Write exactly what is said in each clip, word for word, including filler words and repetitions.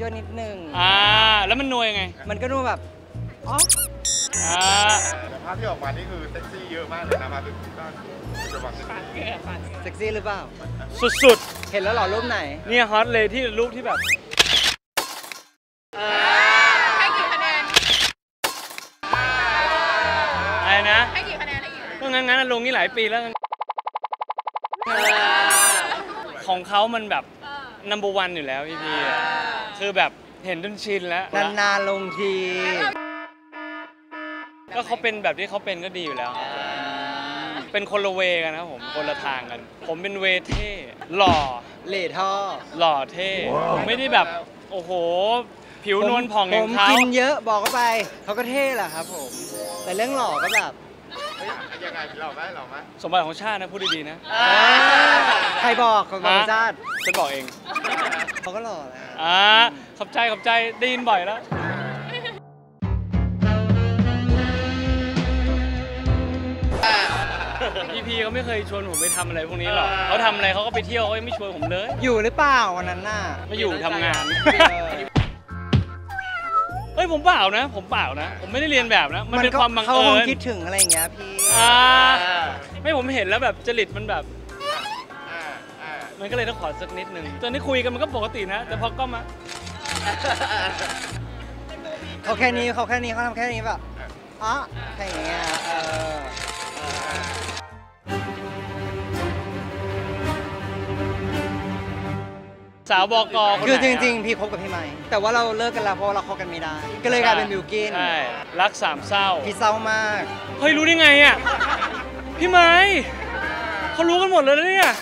ยั่วนิดนึงอ่าแล้วมันนัวยังไงมันก็นัวแบบอ๋ออ่าแต่ภาพที่ออกมานี่คือเซ็กซี่เยอะมากเลยนะมาเป็นด้านจะบอกเซ็กซี่หรือเปล่าสุดๆเห็นแล้วหรอรูปไหนเนี่ยฮอตเลยที่รูปที่แบบให้กี่คะแนนอะไรนะให้กี่คะแนนให้กี่ก็งั้นงั้นลงนี่หลายปีแล้วของเขามันแบบนัมเบอร์วันอยู่แล้วพี่พี่คือแบบเห็นจนชินแล้วนานๆลงทีก็เขาเป็นแบบที่เขาเป็นก็ดีอยู่แล้วเป็นคนละเวกันนะครับผมคนละทางกันผมเป็นเวเท่หล่อเล่ท่อหล่อเท่ผมไม่ได้แบบโอ้โหผิวนวลผ่องอย่างเขาผมกินเยอะบอกเขาไปเขาก็เท่แหละครับผมแต่เรื่องหล่อก็แบบยังไงหล่อไหมหล่อไหมสมบัติของชาตินะพูดดีๆนะใครบอกของชาติฉันบอกเองเขาก็หล่อแหละอ่าขอบใจขอบใจได้ยินบ่อยแล้วพี่พีเขาไม่เคยชวนผมไปทำอะไรพวกนี้หรอกเขาทำอะไรเขาก็ไปเที่ยวเขาไม่ชวนผมเลยอยู่หรือเปล่าวันนั้นน่ะไม่อยู่ทำงานเฮ้ยผมเปล่านะผมเปล่านะผมไม่ได้เรียนแบบนะมันเป็นความบังเอิญเขาคิดถึงอะไรอย่างเงี้ยพี่อ่าไม่ผมเห็นแล้วแบบจริตมันแบบมันก็เลยต้องขอสักนิดนึงตอนนี้คุยกันมันก็ปกตินะแต่พอก็มาเขาแค่นี้เขาแค่นี้เขาทำแค่นี้แบบอ๋อแค่นี้เออสาวบก. คือจริงๆพี่คบกับพี่ไม้แต่ว่าเราเลิกกันแล้วเพราะเราคบกันไม่ได้ก็เลยกลายเป็นบิวกินใช่รักสามเศร้าพี่เศร้ามากเฮ้ยรู้ได้ไงอ่ะพี่ไม้เขารู้กันหมดเลยนะเนี่ย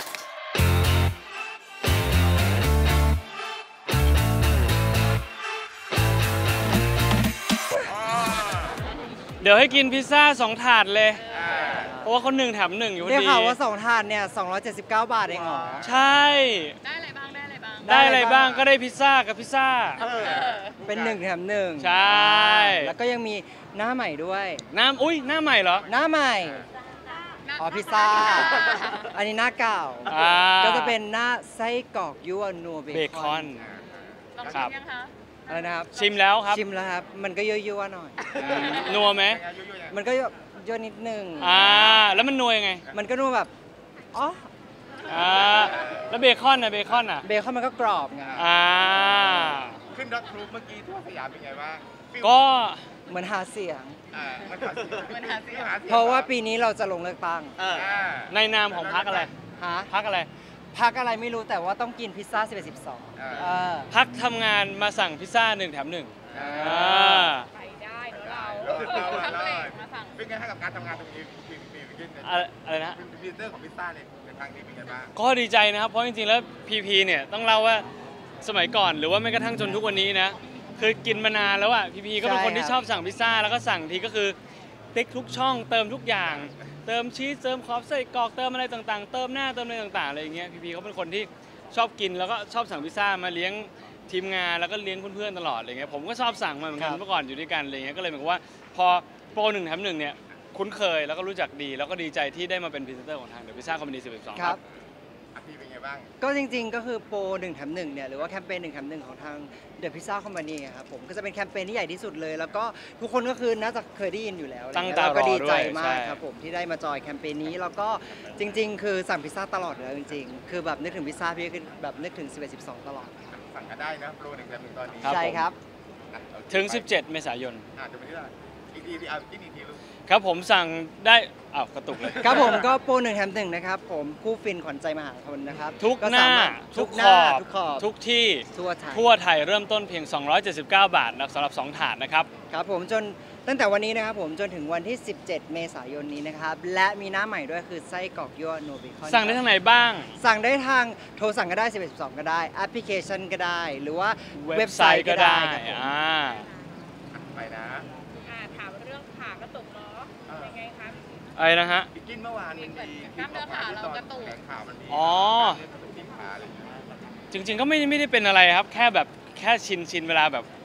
เดี๋ยวให้กินพิซซ่าสองถาดเลยเพราะว่าเขาหนึ่งแถมหนึ่งอยู่ดีได้ข่าวว่าสองถาดเนี่ยสองร้อยเจ็ดสิบเก้าบาทเองเหรอใช่ได้อะไรบ้างได้อะไรบ้างได้อะไรบ้างก็ได้พิซซ่ากับพิซซ่าเป็นหนึ่งแถมหนึ่งใช่แล้วก็ยังมีหน้าใหม่ด้วยหน้าอุ้ยหน้าใหม่เหรอหน้าใหม่อ๋อพิซซ่าอันนี้หน้าเก่าก็จะเป็นหน้าไส้กรอกยั่วนัวเบคอนครับอะไรนะครับชิมแล้วครับชิมแล้วครับมันก็ยั่วๆหน่อยนัวไหมมันก็ยั่วนิดนึงอ่าแล้วมันนัวยังไงมันก็นัวแบบอ๋ออ่าแล้วเบคอนนะเบคอนอ่ะเบคอนมันก็กรอบไงอ่าขึ้นรถทรูปเมื่อกี้ทั่วสยามเป็นไงบ้างก็เหมือนหาเสียงเพราะว่าปีนี้เราจะลงเลือกตั้งในนามของพรรคอะไรฮะพรรคอะไรพรรคอะไรไม่รู้แต่ว่าต้องกินพิซซ่าสิบเอ็ดสิบสองพรรคทำงานมาสั่งพิซซ่าหนึ่งแถมหนึ่งไปได้เราเป็นไงให้กับการทำงานตรงนี้พีพีพีอะไรนะพีเตอร์ของพิซซ่าเนี่ยในครั้งนี้เป็นไงบ้างก็ดีใจนะครับเพราะจริงๆแล้วพีพีเนี่ยต้องเล่าว่าสมัยก่อนหรือว่าแม้กระทั่งจนทุกวันนี้นะคือกินมานานแล้วอ่ะพีพีก็เป็นคนที่ชอบสั่งพิซซ่าแล้วก็สั่งทีก็คือติ๊กทุกช่องเติมทุกอย่างเติมชีสเติมคอฟไส้กรอกเติมอะไรต่างๆเติมหน้าเติมอะไรต่างๆอะไรอย่างเงี้ยพีพีเขาเป็นคนที่ชอบกินแล้วก็ชอบสั่งพิซซ่ามาเลี้ยงทีมงานแล้วก็เลี้ยงเพื่อนๆตลอดอะไรเงี้ยผมก็ชอบสั่งมาเหมือนกันเมื่อก่อนอยู่ด้วยกันอะไรเงี้ยก็เลยเหมือนกับว่าพอโปรหนึ่งแถมหนึ่งเนี่ยคุ้นเคยแล้วก็รู้จักดีแล้วก็ดีใจที่ได้มาเป็นพรีเซนเตอร์ของทางเดอะพิซซ่าคอมพานีสิบเอ็ดสองครับพี่เป็นไงบ้างก็จริงๆก็คือโปรหนึ่งแถมหนึ่งเนี่ยหรือว่าแคมเปญหนึ่งแถมหนึ่งของทางเดอะพิซซ่าคอมพานีครับผมก็จะเป็นแคมเปญที่ใหญ่ที่สุดเลยแล้วก็ทุกคนก็คือน่าจะเคยได้ยินอยู่แล้วแล้วก็ดีใจมากครับผมที่ได้มาจอยแคมเปญนี้แล้วก็จริงๆคือสั่งพิซซ่าตลอดเลยจริงๆคือแบบนึกถึงพิซซ่าพี่คือแบบนึกถึงสิบเอ็ด สิบสองตลอดสั่งกันได้นะโปรหนึ่งแถมหนึ่งตอนนี้ใช่ครับถึงสิบเจ็ดเมษายนอ่าจะไปที่ไหนอีกทีที่เอาที่นี่ทีลูกครับผมสั่งได้อ้าวกระตุกเลยครับผมก็โปรหนึ่งแถมหนึ่งนะครับผมคู่ฟินขวัญใจมหาชนนะครับทุกหน้าทุกขอบทุกที่ทั่วไทยทั่วไทยเริ่มต้นเพียงสองร้อยเจ็ดสิบเก้าบาทนะสำหรับสองถาดนะครับครับผมจนตั้งแต่วันนี้นะครับผมจนถึงวันที่สิบเจ็ดเมษายนนี้นะครับและมีหน้าใหม่ด้วยคือไส้กรอกยั่วโนเบคอนสั่งได้ทางไหนบ้างสั่งได้ทางโทรสั่งก็ได้สิบเอ็ด สิบสองก็ได้แอปพลิเคชันก็ได้หรือว่าเว็บไซต์ก็ได้อ่าไปนะถามเรื่องขากระตุกเนาะยังไงครับอะไรนะฮะกินเมื่อวานมันดีกล้ามเนื้อขาเรากระตุกขามันดีอ๋อจริงๆก็ไม่ไม่ได้เป็นอะไรครับแค่แบบแค่ชินชินเวลาแบบ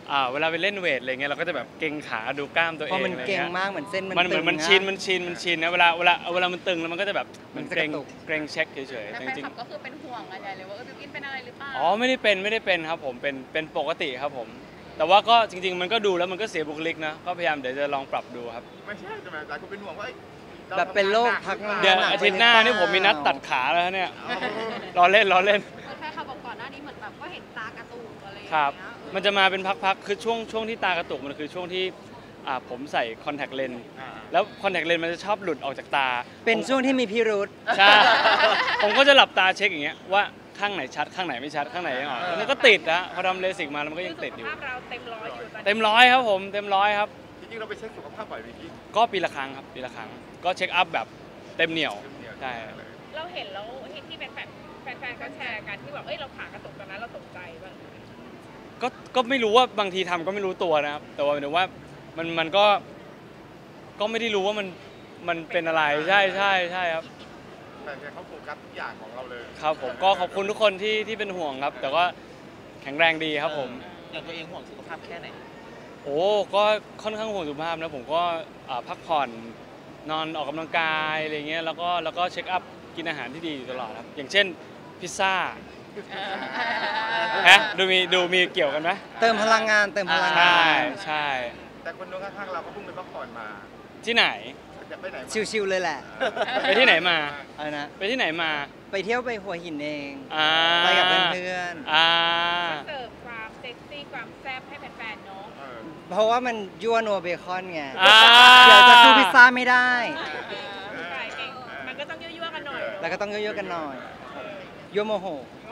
อ่าเวลาไปเล่นเวทอะไรเงี้ยเราก็จะแบบเกร็งขาดูกล้ามตัวเอเพราะงมันอะไรเก่งเงี้ยมากเหมือนเส้นมันมันเหมืตึอนงมันนะชินมันชินมันชินนะเวลาเวลาเวลามันตึงแล้วมันก็จะแบบมันเกร็งมันจะกระตุกเกร็งเช็คเฉยๆแต่แต่แฟจนริงคลับก็คือเป็นห่วงอะไรเลยว่าเออบิวกินเป็นอะไรหรือเปล่าๆอ๋อไม่ได้เป็นไม่ได้เป็นครับผมเป็นเป็นปกติครับผม แต่ว่าก็จริง ๆ มันก็ดูแล้วมันก็เสียบุคลิกนะก็พยายามเดี๋ยวจะลองปรับดูครับไม่ใช่ใช่ไหมหลายคนเป็นห่วงว่าเอ้ยแบบเป็นโรคพักหนัเดี๋ยวหนักอาทิตย์หน้านี่ผมมีนัดตัดขาแล้วเนี่ยรอเล่นรอเล่นแฟนคลับบอกก่อนหน้านี้เหมือนแบบก็เห็นตากระตุกอะไรอย่างครัเงี้บยเออมันจะมาเป็นพักๆ คือช่วงช่วงที่ตากระตุกมันคือช่วงที่อ่าผมใส่คอนแทคเลนส์อ่าแล้วคอนแทคเลนส์มันจะชอบหลุดออกจากตาเป็นช่วงที่มีพิรุธใช่ ผมก็จะหลับตาเช็คอย่างเงี้ยว่าข้างไหนชัดข้างไหนไม่ชัดข้างไหนยังออกแล้วมันก็ติดนะพอทำเลสิกมาแล้วมันก็ยังติดอยู่สุขภาพเราเต็มร้อยอยู่ตอนนี้เต็มร้อยครับผมเต็มร้อยครับจริงๆเราไปเช็คสุขภาพบ่อยไหมพี่ก็ปีละครั้งครับปีละครั้งก็เช็คอัพแบบเต็มเหนียวใช่เราเห็นแล้วที่ที่เป็นแฟนแฟนๆก็แชร์กันที่แบบเอ้ยเราขากระตุกตอนนั้นเราตกใจบ้างก็ก็ไม่รู้ว่าบางทีทำก็ไม่รู้ตัวนะครับแต่ว่าหมายถึงว่ามันมันก็ก็ไม่ได้รู้ว่ามันมันเป็นอะไรใช่ใช่ใช่ครับแต่เนี่ยเขาโฟกัสทุกอย่างของเราเลยครับผมก็ขอบคุณทุกคนที่ที่เป็นห่วงครับ แต่ก็แข็งแรงดีครับผมอย่างตัวเองห่วงสุขภาพแค่ไหนโอ้ก็ค่อนข้างห่วงสุขภาพนะผมก็อ่าพักผ่อนนอนออกกำลังกายอะไรเงี้ยแล้วก็แล้วก็เช็คอัพกินอาหารที่ดีอยู่ตลอดครับอย่างเช่นพิซซ่าฮะดูมีดูมีเกี่ยวกันไหมเติมพลังงานเติมพลังงาใช่นใช่แต่คนนู้นข้างๆเราก็เพิ่งไปพักผ่อนมาที่ไหนจะไปไหนมาชิวๆเลยแหละไปที่ไหนมาอะไรนะไปที่ไหนมาไปเที่ยวไปหัวหินเองอ่าไปกับเพื่อนอ่าเสิร์ฟความเซ็กซี่ความแซ่บให้แฟนๆเนาะเออๆเพราะว่ามันยั่วนัวเบคอนไงอ่าเดี๋ยวจะสู้พิซซ่าไม่ได้ใช่เองมันก็ต้องยั่วๆกันหน่อยแล้วก็ต้องยั่วๆกันหน่อยยั่วโมโห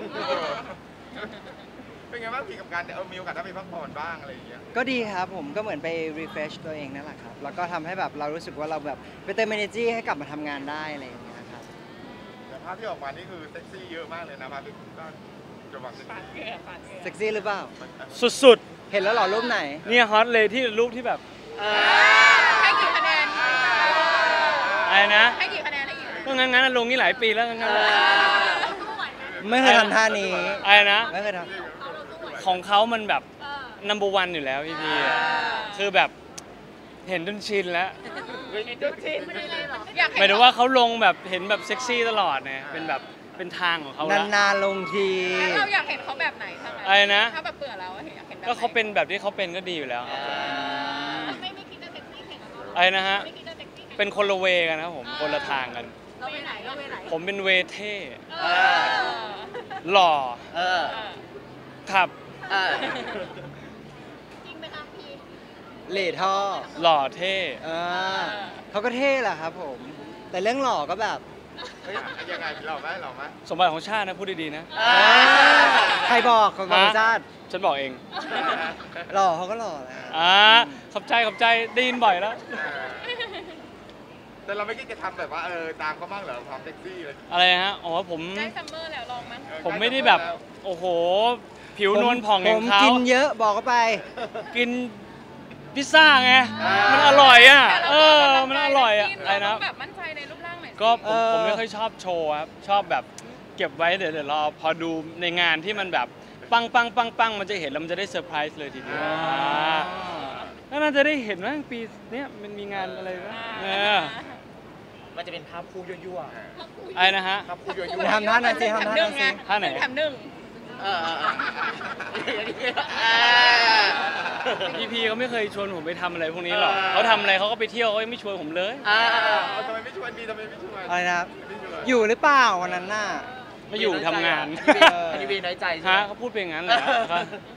เป็นไงบ้างพี่กับการเออมีโอกาสได้ไปพักผ่อนบ้างอะไรอย่างเงี้ยก็ดีครับผมก็เหมือนไป refresh ตัวเองนั่นแหละครับ แล้วก็ทำให้แบบเรารู้สึกว่าเราแบบไปเติม energy ให้กลับมาทำงานได้อะไรอย่างเงี้ยครับแต่ภาพที่ออกมานี่คือเซ็กซี่เยอะมากเลยนะภาพที่คุณก็จะบอกเซ็กปาดเหซี่งื่อปาดเหงื่อเซ็กซี่หรือเปล่าสุดเห็นแล้วเหรอรูปไหนๆเนี่ยฮอตเลยที่รูปที่แบบให้กี่คะแนนอะไรนะให้กี่คะแนนให้กี่คะแนนก็งั้นงั้นลงนี่หลายปีแล้วงั้นๆไม่เคยทำท่านี้อะไรนะไม่เคยทของเขามันแบบเออ number one อยู่แล้วพี่พี่อะคือแบบเห็นจนชินแล้วดูชินไม่ได้เลยหรออยากหเห็มายนถึงว่าเขาลงแบบเห็นแบบเซ็กซี่ตลอดเนี่ยเป็นแบบเป็นทางของเขาำแล้วนานๆลงทีแล้วเราอยากเห็นเขาแบบไหนทำไมอะไรนะถ้าแบบเบื่อแล้วอะอยากเห็นแบบไหนก็เขาเป็นแบบที่เขาเป็นก็ดีอยู่แล้วครับผมไม่ไม่คิดจะเซ็กซี่แข่งกับเขาหรออะไรนะฮะไม่คิดจะเซ็กซี่แข่งเป็นคนละเวกันนะครับผมคนละทางกันเราไปไหนเราไปไหนผมเป็นเวเท่เออหล่อเออเออขับเออจริงไหมคะพี่เหล่ท่อหล่อเท่เออเขาก็เท่แหละครับผม แต่เรื่องหล่อก็แบบเฮ้ยยังไงเราไหมเราไหมสมบัติของชาตินะพูดดีๆนะเออใครบอกเขาบอกชาติฉันบอกเองหล่อเขาก็หล่อแหละอ่าขอบใจขอบใจได้ยินบ่อยแล้วเออแต่เราไม่คิดจะทำแบบว่าเออตามเขาบ้างเหรอความเซ็กซี่เลยอะไรฮะอ๋อผมได้ซัมเมอร์แล้วลองมั้ยเออผมไม่ได้แบบโอ้โห ผิวนวลผ่องอย่างผมเขากินเยอะบอกเขาไปกินพิซซ่าไง มันอร่อยอ่ะ เออ มันอร่อยอ่ะ อะไรนะแบบมั่นใจในรูปร่างหน่อยสิก็ผมเออผมไม่ค่อยชอบโชว์ครับ ชอบแบบเก็บไว้เดี๋ยวเดี๋ยวรอพอดูในงานที่มันแบบปังปังปังปังมันจะเห็นแล้วมันจะได้เซอร์ไพรส์เลยทีเดียวอ่าแล้วน่าจะได้เห็นว่าปีเนี้ยมันมีงานอะไรนะเออมันจะเป็นภาพคู่ยั่วอะไรนะฮะครับคุยอยู่ทำท่าหน่อยสิทำท่าหน่อยสิท่าไหนแถมหนึ่งๆเออเออเออพี่พีเขาไม่เคยชวนผมไปทำอะไรพวกนี้หรอกเขาทำอะไรเขาก็ไปเที่ยวเขายังไม่ชวนผมเลยเออเออเอาทำไมไม่ชวนดีทำไมไม่ชวนอะไรนะครับไม่ชวนอยู่หรือเปล่าวันนั้นน่ะไม่อยู่ทำงานอันนี้เวน้อยใจใช่ฮะไหมเขาพูดเป็นอย่างนั้นเลยครับ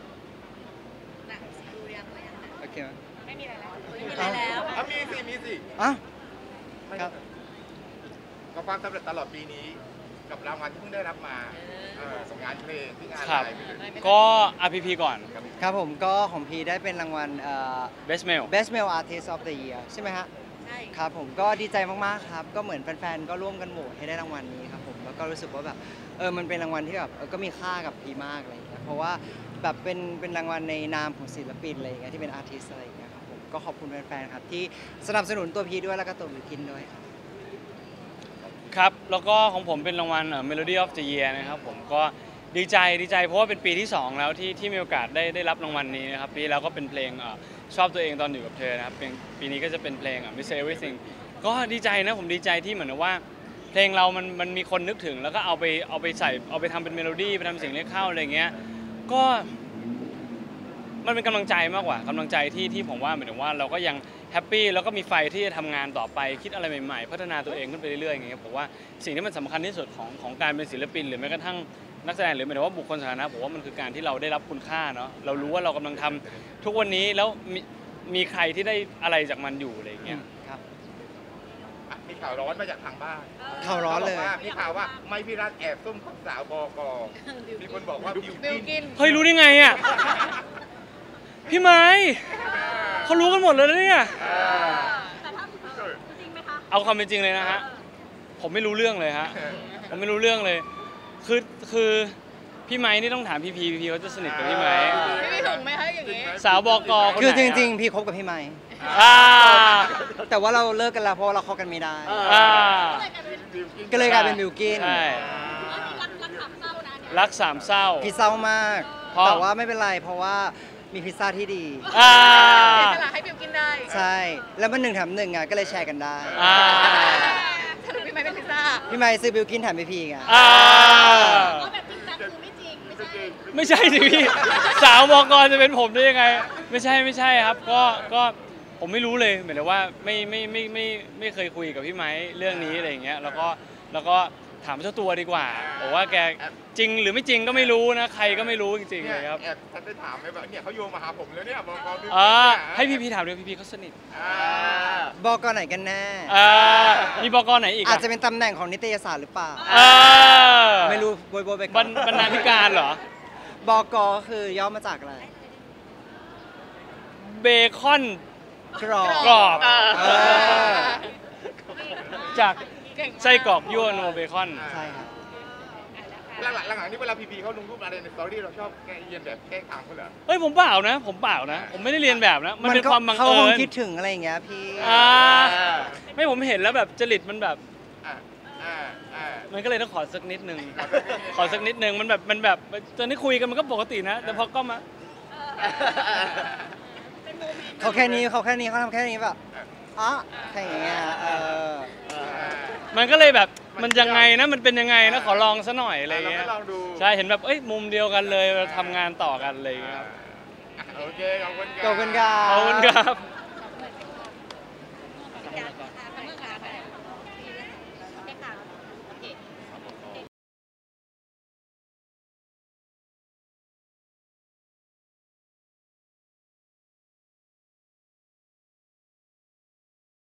โอเคไหมไม่มีอะไรแล้วเอ้าอ่ะมีสิมีสิอ่ะครับกับความสำเร็จตลอดปีนี้ กับรางวัลที่เพิ่งได้รับมาเออสงงานเพลงที่งานครับอะไรไม่รู้ก็ อาร์ พี พี ก่อนครับผมก็ของพีได้เป็นรางวัลเอ่อ Best Male Best Male Artist of the Year ใช่ไหมฮะใช่ครับผมก็ดีใจมากๆครับ ก็เหมือนแฟนๆ ก็ร่วมกันโหวตให้ได้รางวัลนี้ครับผมแล้วก็รู้สึกว่าแบบเออมันเป็นรางวัลที่แบบเออก็มีค่ากับพีมากอะไรอย่างเงี้ยเพราะว่าแบบเป็นเป็นรางวัลในนามของศิลปินอะไรอย่างเงี้ยที่เป็นอาร์ติสอะไรอย่างเงี้ยครับผมก็ขอบคุณแฟนๆ ครับที่สนับสนุนตัวพีด้วยแล้วก็ตัวบิวกินด้วยครับครับ แล้วก็ของผมเป็นรางวัลเอ่อ Melody of the Year นะครับผมก็ดีใจดีใจเพราะว่าเป็นปีที่สองแล้วที่ที่มีโอกาสได้ได้รับรางวัลนี้นะครับปีแล้วก็เป็นเพลงเอ่อชอบตัวเองตอนอยู่กับเธอนะครับเป็นปีนี้ก็จะเป็นเพลงอ่ะ Miss Everything ก็ดีใจนะผมดีใจที่เหมือนกับว่าเพลงเรามันมันมีคนนึกถึงแล้วก็เอาไปเอาไปใส่เอาไปทำเป็นเมโลดี้ไปทำเสียงเรียกเข้าอะไรเงี้ยก็มันเป็นกำลังใจมากกว่ากำลังใจที่ที่ผมว่าเหมือนกับว่าเราก็ยังแฮปปี้แล้วก็มีไฟที่จะทำงานต่อไปคิดอะไรใหม่ๆพัฒนาตัวเองขึ้นไปเรื่อยๆอย่างเงี้ยผมว่าสิ่งที่มันสำคัญที่สุดของของการเป็นศิลปินหรือแม้กระทั่งนักแสดงหรือหมายถึงว่าบุคคลสาธารณะผมว่ามันคือการที่เราได้รับคุณค่าเนาะเรารู้ว่าเรากำลังทำทุกวันนี้แล้วมีมีใครที่ได้อะไรจากมันอยู่อะไรอย่างเงี้ยครับอ่ะมีข่าวร้อนมาจากทางบ้านข่าวร้อนเลยขาบกว่ามีข่าวว่าไม่พี่รัฐแอบซุ่มกับสาวบกมีคนบอกว่าบิวบิวกิกินนเฮ้ยรู้ได้ไงอ่ะพี่ไม้เขารู้กันหมดเลยนะเนี่ยแต่ถ้าจริงไหมคะเอาความเป็นจริงเลยนะฮะผมไม่รู้เรื่องเลยฮะผมไม่รู้เรื่องเลยคือคือพี่ไม้นี่ต้องถามพี่พีพี่พีเขาจะสนิทกับพี่ไม้พี่มีถุงไหมคะอย่างนี้สาวบกคนไหนคือจริงๆ พี่คบกับพี่ไม้อ่าแต่ว่าเราเลิกกันแล้วเพราะว่าเราคบกันไม่ได้อ่าก็เลยกลายเป็นบิวกินใช่รักรักสามเศร้านะเนี่ยรักสามเศร้าพี่เศร้ามากเพราะแต่ว่าไม่เป็นไรเพราะว่ามีพิซซ่าที่ดีอ่าเสียสละให้บิวกินได้ใช่ แล้วมันหนึ่งแถมหนึ่งอ่ะก็เลยแชร์กันได้อ่าสรุปพี่ไม่เป็นพิซซ่าพี่ไม้ซื้อบิวกินแถมพี่พีไงอ่าเอาแบบจริงจังคือไม่จริงไม่ใช่ไม่ใช่สิพี่สาวบกจะเป็นผมได้ยังไง ไม่ใช่ไม่ใช่ครับ ก็ก็ผมไม่รู้เลยเหมือนว่าไม่ไม่ไม่ไม่ไม่เคยคุยกับพี่ไม้เรื่องนี้อะไรอย่างเงี้ยแล้วก็แล้วก็ถามเจ้าตัวดีกว่าบอกว่าแกจริงหรือไม่จริงก็ไม่รู้นะใครก็ไม่รู้จริงๆเนี่เลย ยครับแอบฉันได้ถามไหมว่าเนี่ยเขาโยงมาหาผมแล้วเนี่ยบกบิวกินอ่าเนี่ยให้พี่พีถามเดี๋ยวพี่พีเขาสนิทอ่าบอกไหนกันแน่อ่ามีบกไหนอีกอาจจะเป็นตำแหน่งของนิตยสารหรือเปล่าอ่าไม่รู้โบยโบยไปบก่รอนรบรรณาธิการเหรอบอกก็คือย่อมาจากอะไรเบคอนกรอบกรอบเออจากไส้กรอกยั่วโนเบคอนใช่ครับหลังๆหลังๆนี่เวลาพีพีเขาลงรูปอะไรในสตอรี่เราชอบแกล้งเยียนแบบแกล้งถามเขาเหรอเฮ้ยผมเปล่านะ ผมเปล่านะ ผมไม่ได้เรียนแบบนะ มันเป็นความบังเขาเอิคงญคิดถึงอะไรอย่างเงี้ยพี่อ่าไม่ผมเห็นแล้วแบบจริตมันแบบอ่าอ่าอ่ามันก็เลยต้องขอสักนิดนึง ขอสักนิดนึงมันแบบมันแบบตอนนี้คุยกันมันก็ปกตินะ แต่พอก็มาเขาแค่นี้เขาแค่นี้เขาทำแค่นี้แบบอ๋อแค่อย่างเงี้ยเออมันก็เลยแบบมันยังไงนะมันเป็นยังไงนะขอลองซะหน่อยอะไรเราเงี้ก็ยลองดูใช่เห็นแบบเอ้ยมุมเดียวกันเลยเราทำงานต่อกันอะไรอย่างเงี้ยครับโอเคขอบคุณขอบคุณครับขอบคุณครับ